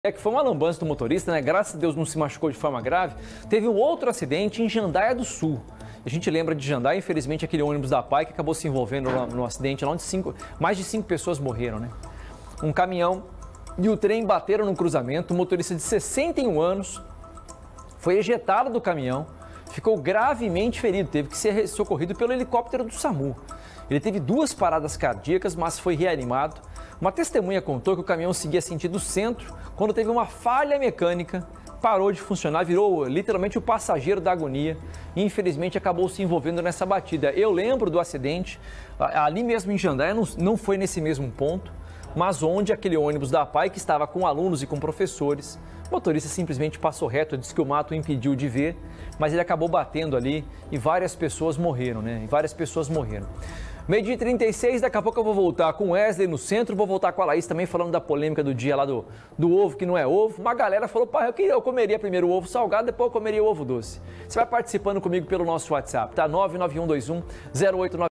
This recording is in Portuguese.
Que foi uma lambança do motorista, né? Graças a Deus não se machucou de forma grave. Teve um outro acidente em Jandaia do Sul. A gente lembra de Jandaia, infelizmente, aquele ônibus da PAI que acabou se envolvendo no acidente, lá onde mais de 5 pessoas morreram, né? Um caminhão e o trem bateram no cruzamento. O motorista de 61 anos foi ejetado do caminhão, ficou gravemente ferido, teve que ser socorrido pelo helicóptero do SAMU. Ele teve 2 paradas cardíacas, mas foi reanimado. Uma testemunha contou que o caminhão seguia sentido centro quando teve uma falha mecânica, parou de funcionar, virou literalmente o passageiro da agonia e infelizmente acabou se envolvendo nessa batida. Eu lembro do acidente, ali mesmo em Jandaia, não foi nesse mesmo ponto, mas onde aquele ônibus da PAI que estava com alunos e com professores, o motorista simplesmente passou reto, disse que o mato o impediu de ver, mas ele acabou batendo ali e várias pessoas morreram, né? Meio-dia 36, daqui a pouco eu vou voltar com o Wesley no centro, vou voltar com a Laís também falando da polêmica do dia lá do ovo que não é ovo. Uma galera falou, pai, eu comeria primeiro o ovo salgado, depois eu comeria o ovo doce. Você vai participando comigo pelo nosso WhatsApp, tá? 99121 0899.